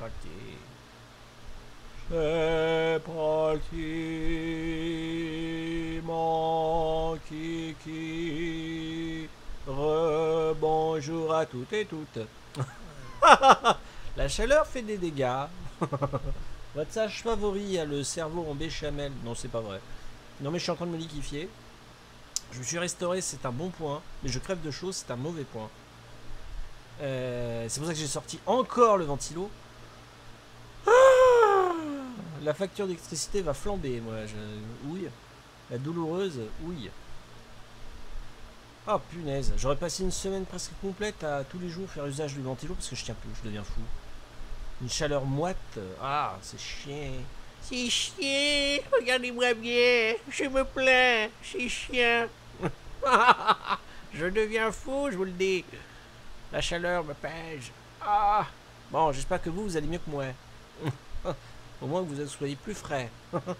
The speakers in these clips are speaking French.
parti. C'est parti, mon kiki. Rebonjour à toutes et toutes. La chaleur fait des dégâts. Votre sage favori a le cerveau en béchamel. Non, c'est pas vrai. Non, mais je suis en train de me liquéfier. Je me suis restauré, c'est un bon point. Mais je crève de chaud, c'est un mauvais point. C'est pour ça que j'ai sorti encore le ventilo. La facture d'électricité va flamber, moi. Ouille. La douloureuse, ouille. Oh punaise, j'aurais passé une semaine presque complète à tous les jours faire usage du ventilo parce que je tiens plus, je deviens fou. Une chaleur moite, ah, c'est chiant. C'est chiant, regardez-moi bien, je me plains, c'est chiant. Je deviens fou, je vous le dis. La chaleur me pèse. Ah. Bon, j'espère que vous allez mieux que moi. Au moins que vous soyez plus frais.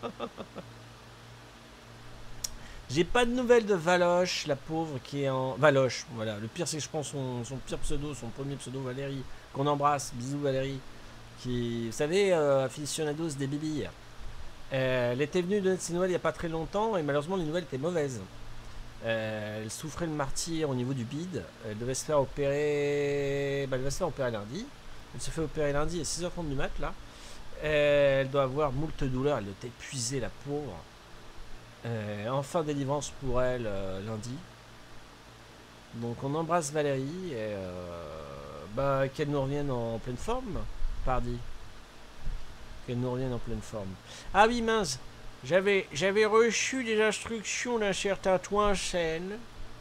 J'ai pas de nouvelles de Valoche, la pauvre qui est en... Valoche, voilà. Le pire, c'est que je prends son pire pseudo, son premier pseudo, Valérie, qu'on embrasse. Bisous, Valérie. Qui, vous savez, aficionados des bibilles. Elle était venue donner ses nouvelles il n'y a pas très longtemps et malheureusement, les nouvelles étaient mauvaises. Elle souffrait le martyre au niveau du bide. Elle devait se faire opérer... elle devait se faire opérer lundi. Elle se fait opérer lundi à 6h30 du mat, là. Elle doit avoir moult douleurs. Elle est épuisée, la pauvre. Enfin délivrance pour elle lundi. Donc on embrasse Valérie et qu'elle nous revienne en pleine forme, pardi. Qu'elle nous revienne en pleine forme. Ah oui mince, j'avais reçu des instructions d'un certain Toinsen.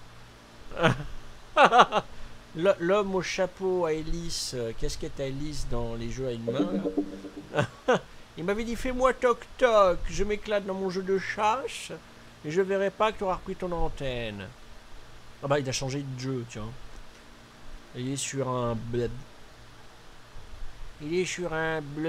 L'homme au chapeau à hélice, casquette à hélice dans les jeux à une main. Il m'avait dit fais-moi toc toc, je m'éclate dans mon jeu de chasse et je verrai pas que tu auras repris ton antenne. Ah bah il a changé de jeu, tiens. Il est sur un blub. Il est sur un blub.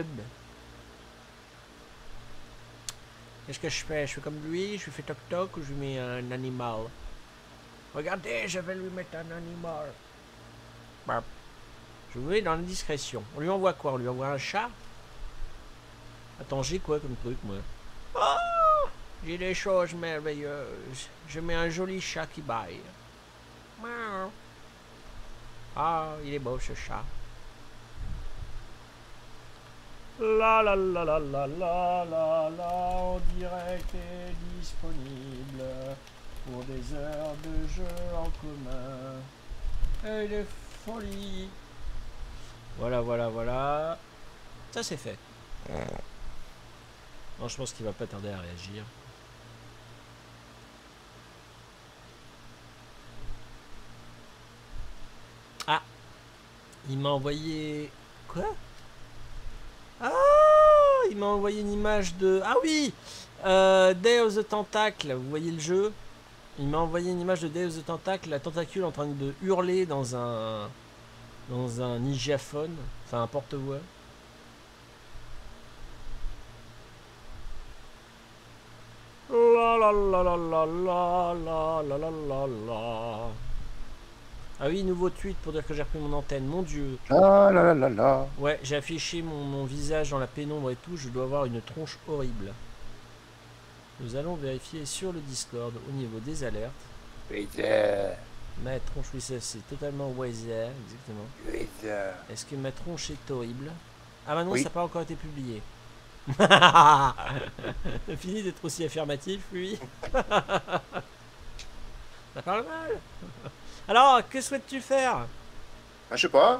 Qu'est-ce que je fais? Je fais comme lui, je lui fais toc toc ou je lui mets un animal? Regardez, je vais lui mettre un animal. Bah, je vous mets dans l'indiscrétion. On lui envoie quoi? On lui envoie un chat? Attends, j'ai quoi comme truc, moi? Oh, j'ai des choses merveilleuses. Je mets un joli chat qui baille. Ah, il est beau, ce chat. La la la la la la la la, en direct est disponible pour des heures de jeu en commun. Et des folies. Voilà, voilà, voilà. Ça, c'est fait. Non, je pense qu'il va pas tarder à réagir. Ah, il m'a envoyé... Quoi? Ah, il m'a envoyé une image de... Ah oui, Day of the Tentacle, vous voyez le jeu? Il m'a envoyé une image de Day of the Tentacle, la tentacule en train de hurler dans un hygiaphone, enfin un porte-voix. La la la la la la la la la la la. Ah oui, nouveau tweet pour dire que j'ai repris mon antenne. Mon dieu. Ah là là là là. Ouais, j'ai affiché mon visage dans la pénombre et tout. Je dois avoir une tronche horrible. Nous allons vérifier sur le Discord au niveau des alertes. Ma tronche, oui, c'est totalement Wazer, exactement. Est-ce que ma tronche est horrible? Ah bah non, Oui. ça n'a pas encore été publié. Fini d'être aussi affirmatif, lui. Ça parle mal. Alors, que souhaites-tu faire? Ah, je sais pas.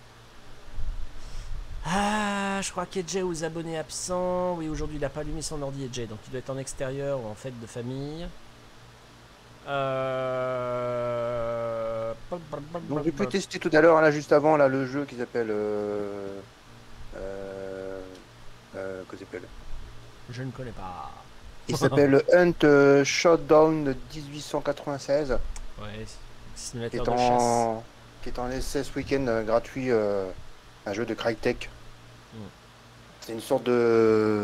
Ah, je crois qu'Edjay aux abonnés absents. Oui, aujourd'hui, il n'a pas allumé son ordi, Edjay, donc il doit être en extérieur ou en fête de famille. Donc j'ai pu tester tout à l'heure, là, juste avant, là, le jeu qui s'appelle... comment il s'appelle? Je ne connais pas. Il s'appelle Hunt Showdown 1896, Ouais, qui simulateur est de chasse. qui est en essai ce week-end gratuit, un jeu de Crytek. Hmm. C'est une sorte de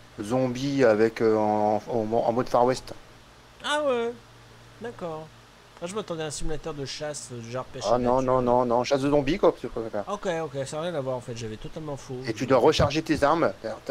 zombie avec en mode Far West. Ah ouais, d'accord. Ah, je m'attendais à un simulateur de chasse, genre pêche à Ah la non, nature. non, non, non, chasse de zombies quoi, tu préfères. Ok, ok, ça n'a rien à voir en fait, j'avais totalement faux. Et tu dois recharger tes armes.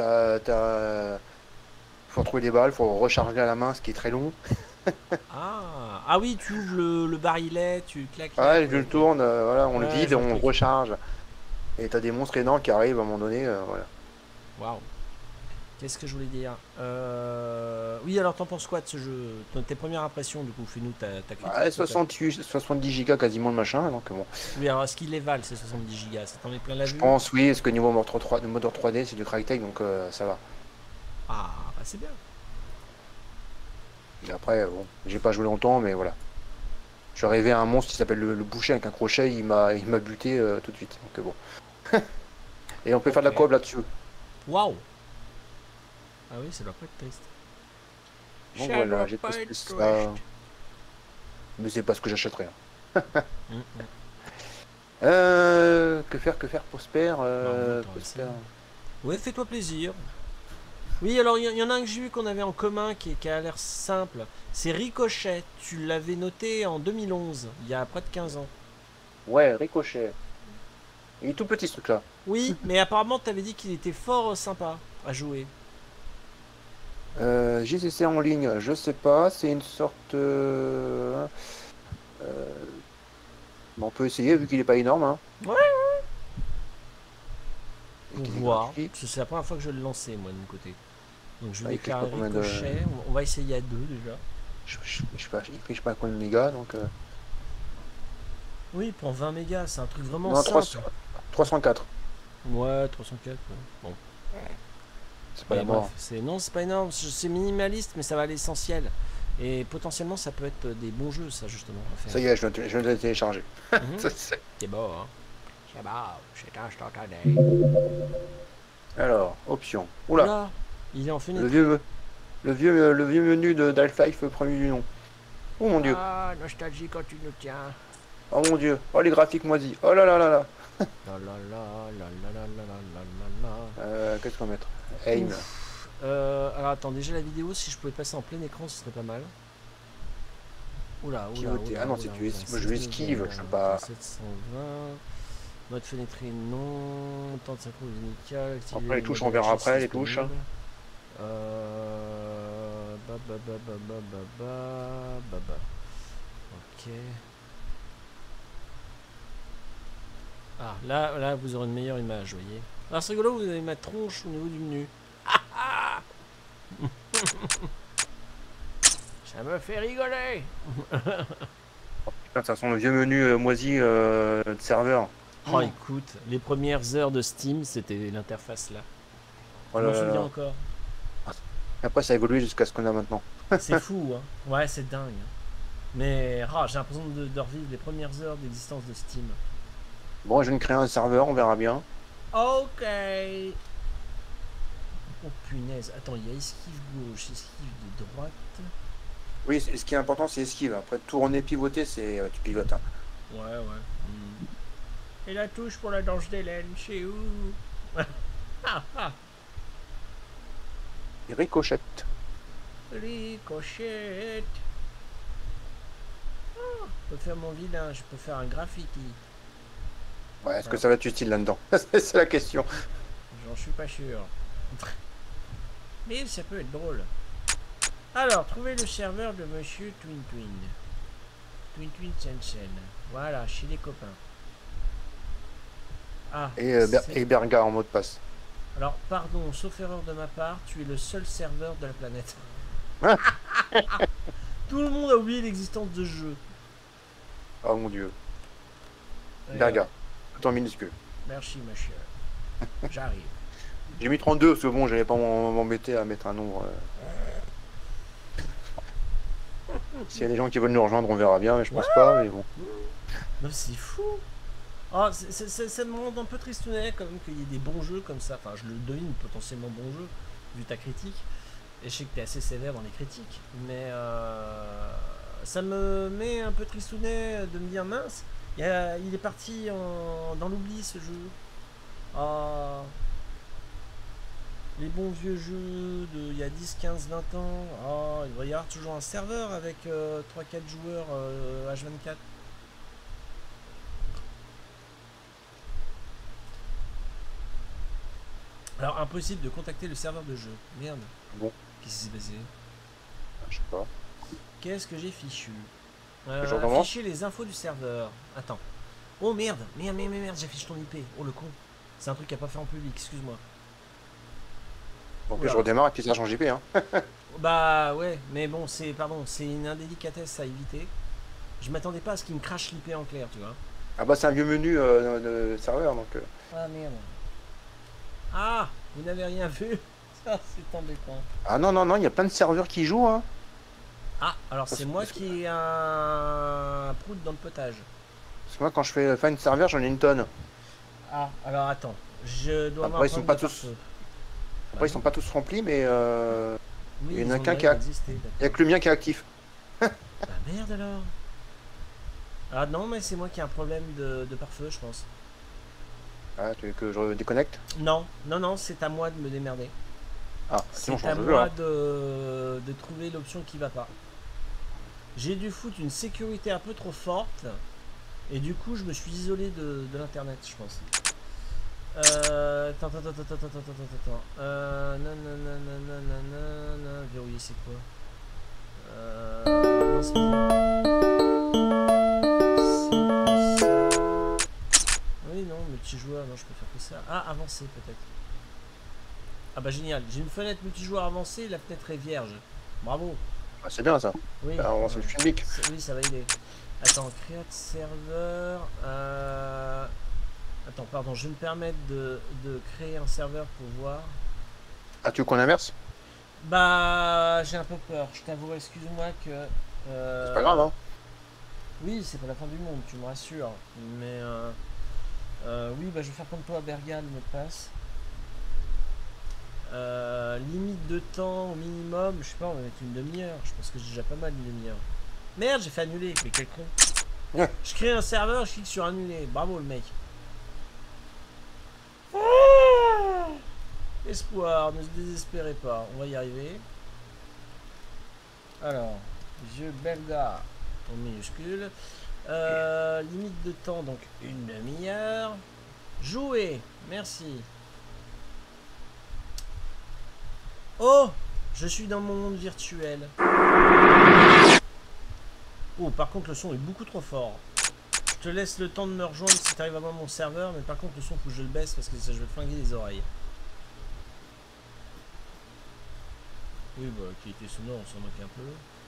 Faut trouver des balles, faut recharger à la main, ce qui est très long. Ah, oui, tu ouvres le barillet, tu clac clac, Ouais, je ouais, le ok. tourne, voilà, on le Ouais, je vide, vois le on le truc. recharge. Et t'as des monstres énormes qui arrivent à un moment donné, voilà. Waouh. Qu'est-ce que je voulais dire Oui, alors t'en penses quoi de ce jeu? Tes premières impressions, du coup, fais-nous ta critique. Ouais, 68, 70 gigas quasiment le machin, donc bon. Oui, alors est-ce qu'il les valent ces 70 gigas? Ça t'en met plein la Je vue? pense, oui, parce que niveau moteur 3D, c'est du Crytek, donc ça va. Ah, bah c'est bien. Et après, bon, j'ai pas joué longtemps, mais voilà. Je suis arrivé à un monstre qui s'appelle le boucher avec un crochet, il m'a buté tout de suite. Donc bon. Et on peut faire de la Ok. coop là-dessus. Waouh. Ah oui, ça doit pas être triste. Donc Ça voilà, doit j'ai pas testé être ça. triste. Mais c'est pas ce que j'achèterais. Hum, hum. Que faire, Prosper Bah, au moins, t'auras Prosper. essayé. Ouais, fais-toi plaisir. Oui, alors il y en a un que j'ai vu qu'on avait en commun qui a l'air simple. C'est Ricochet. Tu l'avais noté en 2011, il y a près de 15 ans. Ouais, Ricochet. Il est tout petit ce truc-là. Oui, mais apparemment t'avais dit qu'il était fort sympa à jouer. JCC en ligne, je sais pas, c'est une sorte. On peut essayer vu qu'il est pas énorme. Hein. Ouais, Et pour qu'il est voir. gratuit. Parce que c'est la première fois que je le lançais, moi, de mon côté. Donc je Ah, vais il fait je sais pas déclarer combien de. Ricochet. On va essayer à deux déjà. Je sais pas, il fait je sais pas combien de mégas donc. Oui, il prend 20 mégas, c'est un truc vraiment Non, simple. 304. Ouais, 304. Ouais. Bon. C'est pas Mais la bref, mort. non, c'est pas énorme. C'est minimaliste, mais ça va à l'essentiel. Et potentiellement, ça peut être des bons jeux, ça, justement, à faire. Ça y est, je viens de le télécharger. Mhm. Ça, c'est- C'est beau, hein. C'est beau, c'est instantané. Alors, option. Oula, Oula, il est en le fenêtre. vieux, le vieux menu de d'Half-Life premier du nom. Oh mon dieu, Ah, nostalgie quand tu nous tiens. oh mon dieu, oh les graphiques moisis. Oh là là là là. La la la la la la la la la la. Qu'est-ce qu'on va mettre? Aim. Ouf. Alors attends, déjà la vidéo, si je pouvais passer en plein écran, ce serait pas mal. Oula, oula, Pivoter. oula, Ah non, oula, c'est oula. moi je vais esquive, je sais pas. 720. Mode fenêtré, non. Temps de synchro inical. Activer Après les le touches, mode on verra HS après les touches. disponible. Ba ba ba ba ba ba ba ba ba. Ok. Ah, là, vous aurez une meilleure image, vous voyez. Alors c'est rigolo, vous avez ma tronche au niveau du menu. Ça me fait rigoler. Putain, ça sent le vieux menu moisi de serveur. Oh, écoute, les premières heures de Steam, c'était l'interface là. Oh Je là m'en là souviens là. encore. Après, ça a évolué jusqu'à ce qu'on a maintenant. C'est fou, hein. Ouais, c'est dingue. Hein. Mais j'ai l'impression de revivre les premières heures d'existence de Steam. Bon, je viens de créer un serveur, on verra bien. Ok. Oh punaise. Attends, il y a esquive gauche, esquive de droite. Oui, ce qui est important, c'est esquive. Après, tourner, pivoter, c'est tu pivotes. Hein. Ouais, ouais. Hmm. Et la touche pour la danse d'Hélène, c'est où? Ah, ah. Et ricochette. Ricochette. Ah, je peux faire mon vilain, je peux faire un graffiti. Ouais, est-ce que ça va être utile là-dedans? C'est la question. J'en suis pas sûr. Mais ça peut être drôle. Alors, trouvez le serveur de Monsieur Twin Twin. Twin Twin Sensen. Voilà, chez les copains. Ah, Et Berga en mot de passe. alors, pardon, sauf erreur de ma part, tu es le seul serveur de la planète. Tout le monde a oublié l'existence de ce jeu. Oh mon dieu. D'ailleurs, Berga. Tout en minuscule. merci, monsieur. J'arrive. J'ai mis 32 parce que bon, j'allais pas m'embêter à mettre un nombre. S'il y a des gens qui veulent nous rejoindre, on verra bien, mais je pense pas, mais bon. Non, c'est fou. Oh, ça me rend un peu tristounet quand même qu'il y ait des bons jeux comme ça. Enfin, je le devine potentiellement bon jeu, vu ta critique. Et je sais que tu es assez sévère dans les critiques. Mais ça me met un peu tristounet de me dire mince, il est parti dans l'oubli ce jeu. Oh. les bons vieux jeux il y a 10, 15, 20 ans. Oh, il va y avoir toujours un serveur avec 3-4 joueurs H24. Alors, impossible de contacter le serveur de jeu. Merde. Bon, Qu'est-ce qui s'est passé? je sais pas. Qu'est-ce que j'ai fichu? Je recommence. Afficher les infos du serveur. Attends. Oh merde, merde, j'affiche ton IP. Oh le con. C'est un truc à pas faire en public, excuse-moi. Donc Oula. je redémarre et puis ça change JP. Hein. Bah ouais, mais bon, c'est une indélicatesse à éviter. Je m'attendais pas à ce qu'il me crache l'IP en clair, tu vois. Ah bah c'est un vieux menu de serveur donc. Ah merde. Ah, vous n'avez rien vu? Ça, c'est embêtant. Ah non, il y a plein de serveurs qui jouent. Hein. Ah, alors c'est moi qui ai un prout dans le potage. Parce que moi quand je fais find serveur j'en ai une tonne. Ah, alors attends. Je dois avoir Après, ils sont un pas problème de tous- pare-feu. Après ils sont pas tous remplis mais Oui, il y en ils a ont qu'un le qui a- mérite d'exister, il y a d'accord. que le mien qui est actif. Bah merde alors. Ah non, mais c'est moi qui ai un problème de pare-feu, je pense. Ah, tu veux que je déconnecte? Non, c'est à moi de me démerder. Ah, sinon C'est on à change de jeu. moi Hein. de trouver l'option qui va pas. J'ai dû foutre une sécurité un peu trop forte. Et du coup, je me suis isolé de l'internet, je pense. Attends. Verrouiller, c'est quoi? Non, c'est ça. Oui, non, multijoueur, non, je peux faire que ça. Ah, avancer peut-être. Ah bah génial, j'ai une fenêtre multijoueur avancée, la fenêtre est vierge. Bravo. Ah, c'est bien ça. Oui, Alors, on se le public. oui, ça va aider. Attends, create serveur. Attends, pardon, je vais me permettre de créer un serveur pour voir. Ah, tu veux qu'on inverse? Bah, j'ai un peu peur. Je t'avoue, excuse-moi que. C'est pas grave, hein. Oui, c'est pas la fin du monde, tu me rassures. Mais oui, bah je vais faire comme toi, Bergal, mot de passe. Limite de temps au minimum, je sais pas, on va mettre une demi-heure. Je pense que j'ai déjà pas mal une demi-heure. Merde, j'ai fait annuler, mais quel con. Ouais. Je crée un serveur, je clique sur annuler. Bravo le mec. Espoir, ne se désespérez pas, on va y arriver. Alors, vieux belga en minuscule. Limite de temps, donc une demi-heure. Jouer, merci. Oh, je suis dans mon monde virtuel. Oh, par contre, le son est beaucoup trop fort. Je te laisse le temps de me rejoindre si tu arrives à voir mon serveur, mais par contre, le son, faut que je le baisse parce que ça, je vais flinguer les oreilles. Oui, bah, qualité sonore, on s'en moque un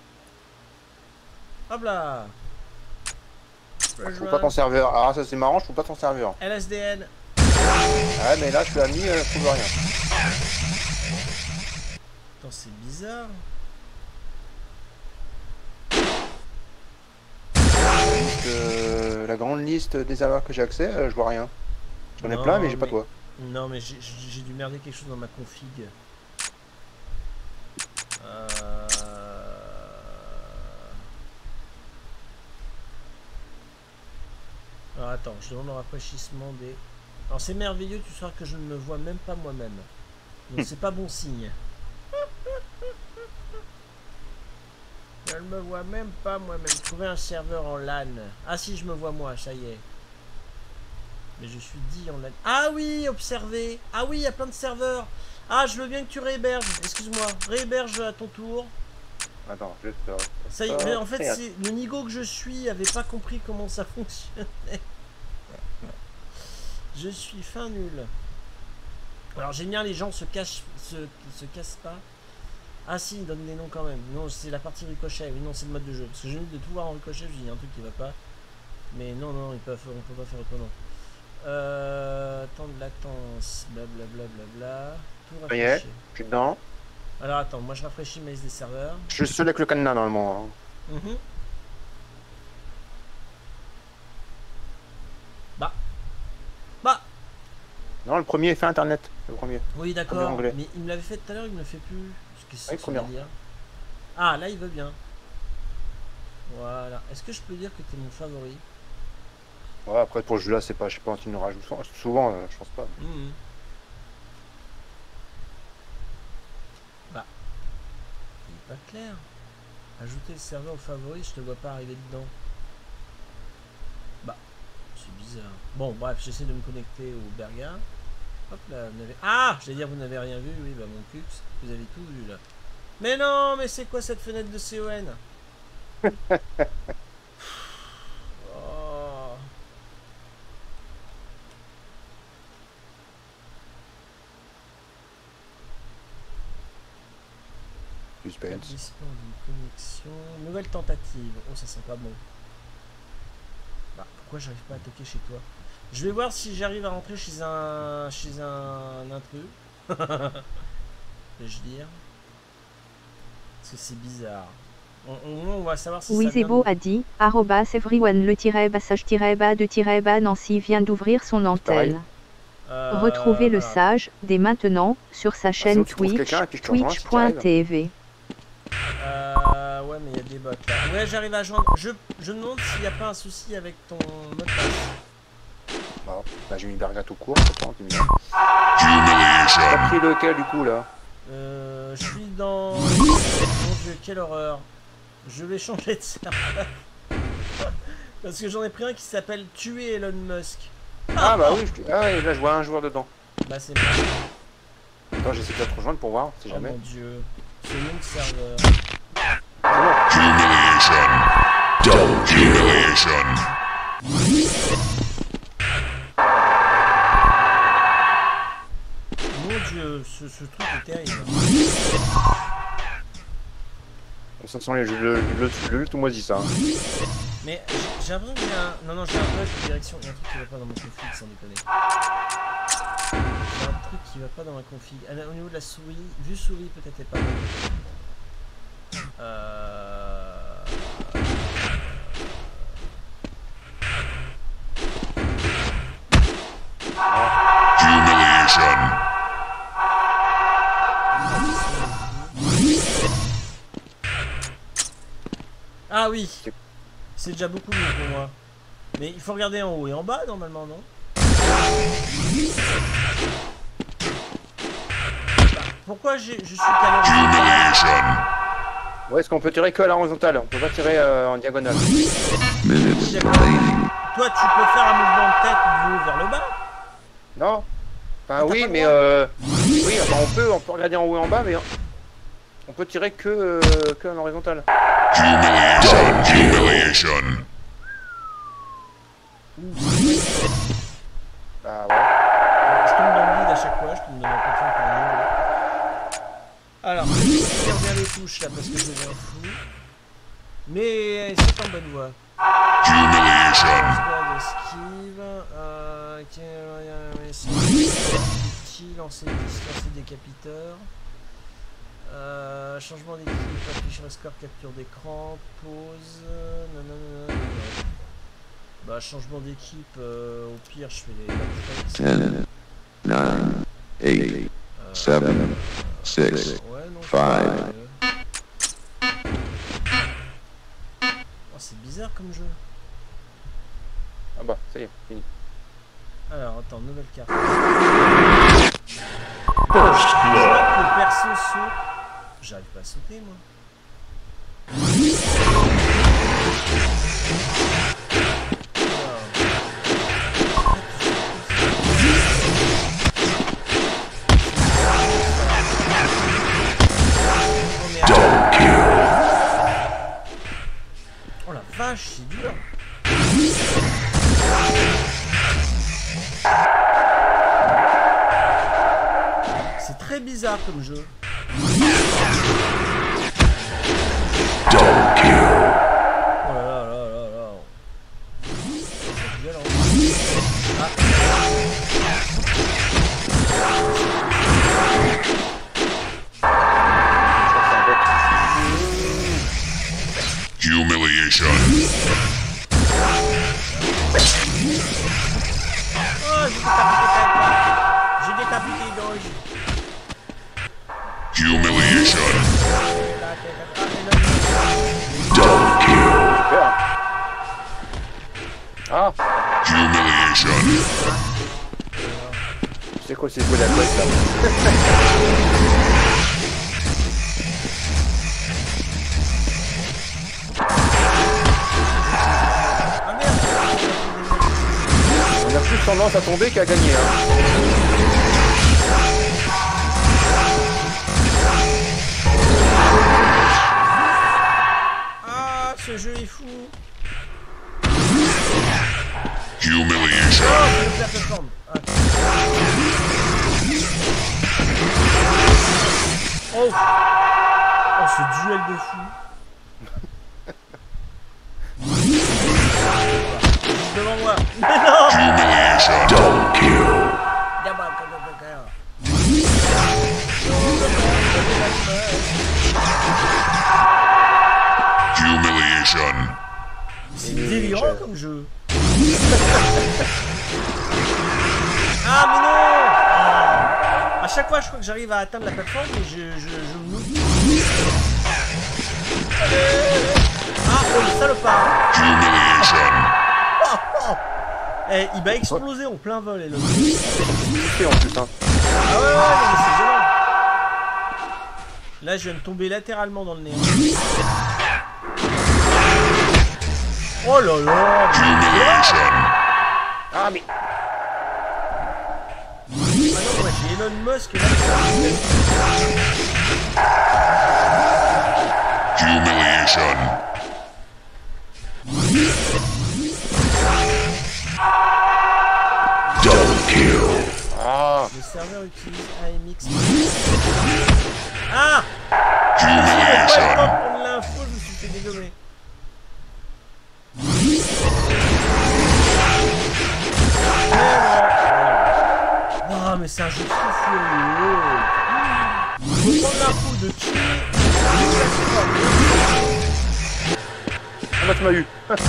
peu. Hop là! Je trouve pas ton serveur. Ah, ça c'est marrant, je trouve pas ton serveur. LSDN. Ah, mais là je suis ami, je trouve rien. Attends, c'est bizarre. Donc, la grande liste des serveurs que j'ai accès, je vois rien. J'en ai Non, plein, mais j'ai pas toi. Non, mais j'ai dû merder quelque chose dans ma config. Alors attends, je demande un rafraîchissement des... Alors c'est merveilleux, tu sauras que je ne me vois même pas moi-même. Donc c'est pas bon signe. Je ne me vois même pas moi-même. Trouver un serveur en LAN. Ah si, je me vois moi, ça y est. Mais je suis dit en LAN. Ah oui, observer. Ah oui, il y a plein de serveurs. Ah, je veux bien que tu réhéberges. Excuse-moi. Réhéberge à ton tour. Attends, juste. Ça y est, mais en fait, c'est le nigo que je suis avait pas compris comment ça fonctionnait. Je suis fin nul. Alors j'aime bien les gens se cassent pas. Ah si, ils donnent des noms quand même. Non, c'est la partie ricochet. Oui, non, c'est le mode de jeu. Parce que j'ai envie de tout voir en ricochet, je dis il y a un truc qui va pas. Mais non, on peut pas faire autrement. Temps de latence, blablabla. Tout Ça y est, rafraîchir. je suis dedans. Alors attends, moi je rafraîchis ma liste des serveurs. Je suis seul avec le cadenas normalement. Hein. Bah Non, le premier est fait internet. Le premier. oui, d'accord. Premier anglais. Mais il me l'avait fait tout à l'heure, il me le fait plus. Qu'est-ce que Oui, c'est premier. dire? Ah, là, il veut bien. Voilà. Est-ce que je peux dire que t'es mon favori? Ouais, après pour ce jeu là, c'est pas, je sais pas, tu nous rajoutes souvent, je pense pas. clair. Ajouter le serveur au favori, je te vois pas arriver dedans. Bah, c'est bizarre. Bon, bref, j'essaie de me connecter au Berga. Hop là, vous n'avez... Ah, j'allais dire vous n'avez rien vu, oui, bah mon cul, vous avez tout vu là. Mais non, mais c'est quoi cette fenêtre de CON? Oh. Suspense. Établissement d'une connexion. Nouvelle tentative. Oh, ça sent pas bon. Bah, pourquoi j'arrive pas à toquer chez toi? Je vais voir si j'arrive à rentrer chez un intrus. Vais-je dire. Parce que c'est bizarre. On va savoir si Wizebo a dit, @everyone le-bassage-bas-de-bas Nancy vient d'ouvrir son antenne. Retrouvez le sage, dès maintenant, sur sa chaîne Twitch, twitch.tv. Ouais, mais il y a des bots là. Ouais, j'arrive à joindre. Je me demande s'il n'y a pas un souci avec ton mot de passe. Bon, bah, j'ai mis Berga tout court, je pense. T'as pris lequel du coup là? Je suis dans... Mon dieu, quelle horreur. Je vais changer de serveur. Parce que j'en ai pris un qui s'appelle Tuer Elon Musk. Ah bah oui, ah ouais, là je vois un joueur dedans. Bah c'est bon. Attends, j'essaie de te rejoindre pour voir, si jamais. Oh mon dieu. C'est long serveur. Humiliation. Double humiliation. Mon dieu, ce truc est terrible. Ça sent le tout moisi ça. Mais j'ai l'impression que j'ai un... Non, j'ai un bug de direction. Il y a un truc qui va pas dans mon config, sans déconner. J'ai un truc qui va pas dans ma config. Au niveau de la souris, vue souris peut-être est pas bon. Humiliation. Ah oui, c'est déjà beaucoup mieux pour moi. Mais il faut regarder en haut et en bas normalement, non? Pourquoi je suis qu'à l'horizontale? Ouais, est-ce qu'on peut tirer que à la horizontale? On peut pas tirer en diagonale. Toi, tu peux faire un mouvement de tête du haut vers le bas? Non. Enfin oui, mais oui, enfin, on peut regarder en haut et en bas, mais on peut tirer que en horizontal. Humiliation. Bah ouais. Je tombe dans le vide à chaque fois, je tombe dans l'impression pour nous. Alors, je vais bien les touches là parce que je deviens fou. Mais c'est en bonne voie. Humiliation. Esquive, lancer décapiteur. Changement d'équipe, afficher le score, capture d'écran, pause. Non. Bah, changement d'équipe, au pire, je fais les. 10, 9, 8, 7, 6, 5. Oh, c'est bizarre comme jeu. Ah bah, ça y est, fini. Alors, attends, nouvelle carte. First blood. Le perso saute. J'arrive pas à sauter, moi. Double kill. Oh la vache, c'est dur. C'est très bizarre comme jeu. Double kill. Oh là là là là là. C'est violent. Humiliation. Oh, j'ai décapité Doge. Humiliation. Double kill. Super. Ah, Humiliation. c'est quoi ces coups d'alcool là? plus tendance à tomber qu'à gagner. Hein. Ah, ce jeu est fou. Humiliation. Oh, je vais faire plateforme. Ah. Oh. Oh, ce duel de fou. Devant moi. Mais non. Humiliation. Double kill. Humiliation. C'est délirant comme jeu. Ah mais non. À chaque fois je crois que j'arrive à atteindre la plateforme et je me loupe. Ah oh le salopard. Humiliation. Eh, il va exploser en plein vol et le. En plus, hein. Ah ouais non, mais c'est violent. Là je viens de tomber latéralement dans le néant. Oh là là. Humiliation. Ah mais. Ah non, moi j'ai Elon Musk là. Humiliation. Double kill. Ah. Le serveur utilise AMX. Ah! Humiliation. Pas le temps de prendre l'info, je me suis fait dégommer. Ah mais c'est un jeu fou furieux. Faut prendre l'info de tuer. Ah bah tu m'as eu.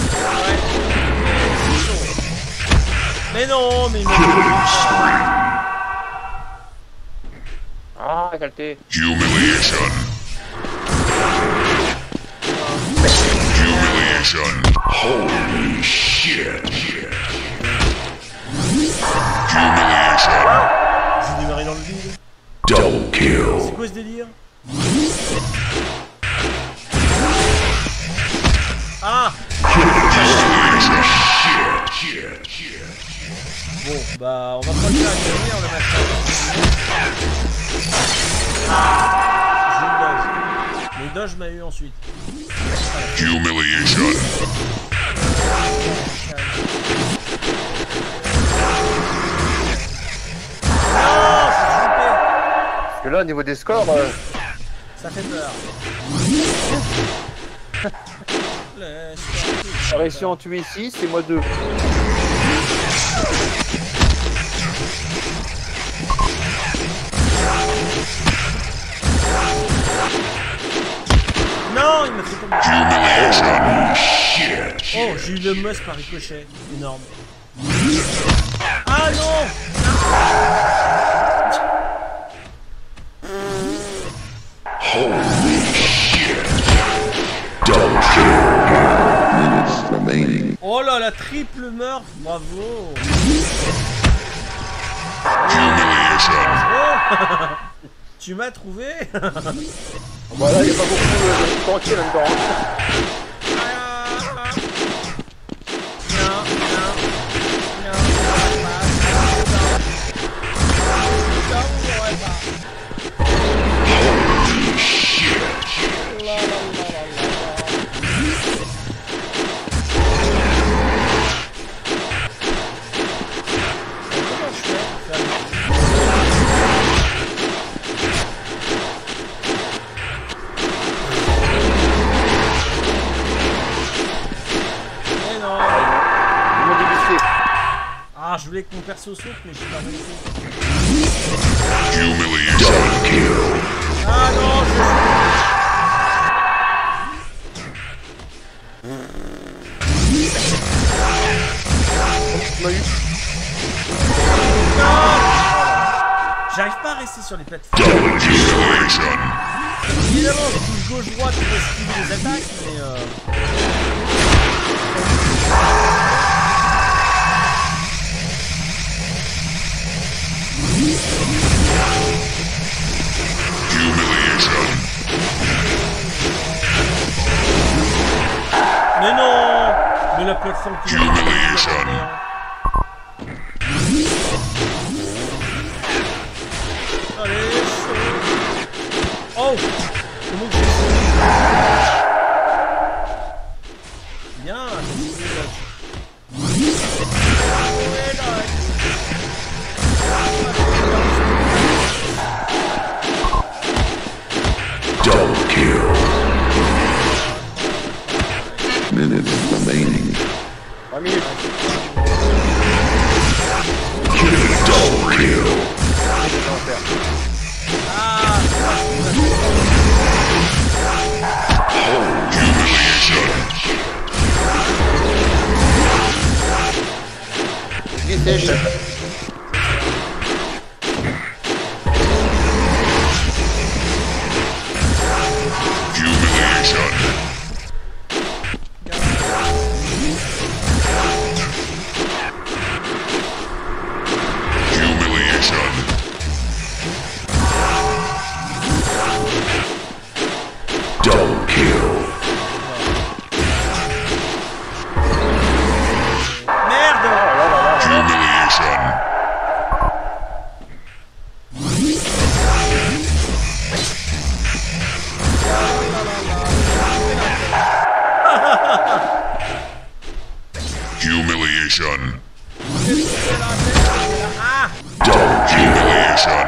Mais non, mais Ah, qualité. Humiliation. Humiliation. Holy shit. Humiliation. j'ai démarré dans le vide. Double C'est kill. quoi ce délire? Ah! Bon, bah, on va pas le faire gagner, on le match. J'ai eu dodge. Mais dodge m'a eu ensuite. Humiliation. Non, je suis trompé. Parce que là, au niveau des scores, Ça fait peur. j'ai réussi à en tuer 6 et moi 2. Non, il m'a fait tomber. Humiliation. Oh, j'ai eu le mus par ricochet. Énorme. Ah non! Holy shit. Double kill. Minutes remaining. Oh là, la triple meurtre. Bravo. Humiliation. Oh. Tu m'as trouvé. Voilà, il n'y a pas beaucoup de tranquille là-dedans. Non, non, non, Holy shit. Ah, je voulais que mon perso saute, mais j'ai pas réussi. Humiliation. Double kill. Ah non, Tu m'as eu. j'arrive pas à rester sur les plateformes. Double humiliation. Évidemment, je bouge gauche-droite pour esquiver les attaques, mais Humiliation. Mais non! Mais la plateforme qui Humiliation. Oh, comment que bien, Double kill. Minutes remaining. 3 minutes. Double kill. Humiliation. Humiliation. Humiliation. Double kill. merde. Humiliation. Humiliation. Ah, Double humiliation.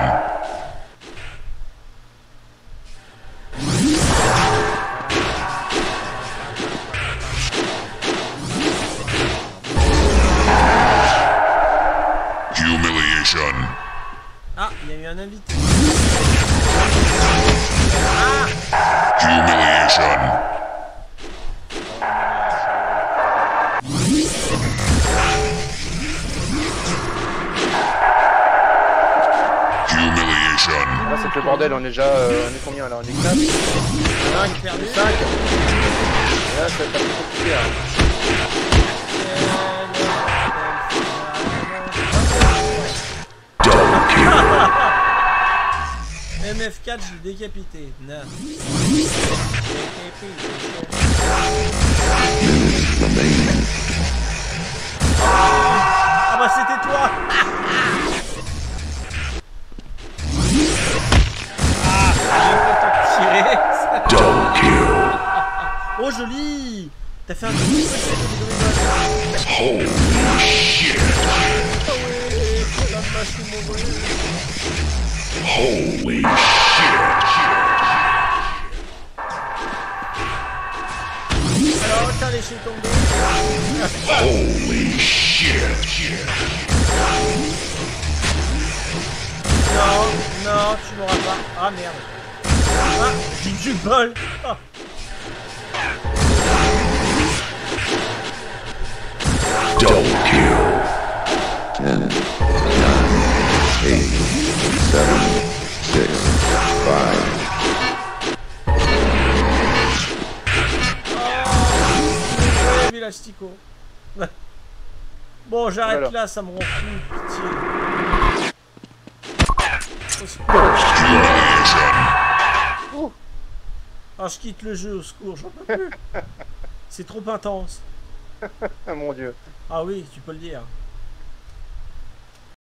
Humiliation. ah, il y a eu un invité. Humiliation. Humiliation. Là, c'est le bordel, on est déjà. On est combien là? On est 4 5 perdu. 5 Là, ça va être compliqué. Hein. Double kill. MF4, je l'ai décapité. Non. Minutes remaining. Ah bah c'était toi. Ah, j'ai tirer. Double kill. Oh joli. T'as fait un petit peu de Holy shit. Holy shit. Alors, t'as léché ton dos. Holy shit. Non, non, tu m'auras pas. Ah merde. Ah, j'ai du bol. Ah. Double kill. 10, 9, 8, 7, 6, 5. Elastico. Bon, j'arrête Voilà. là, ça me rend fou, pitié. Humiliation. Ah, je quitte le jeu, au secours, j'en peux plus. C'est trop intense. Ah mon dieu. Ah oui, tu peux le dire.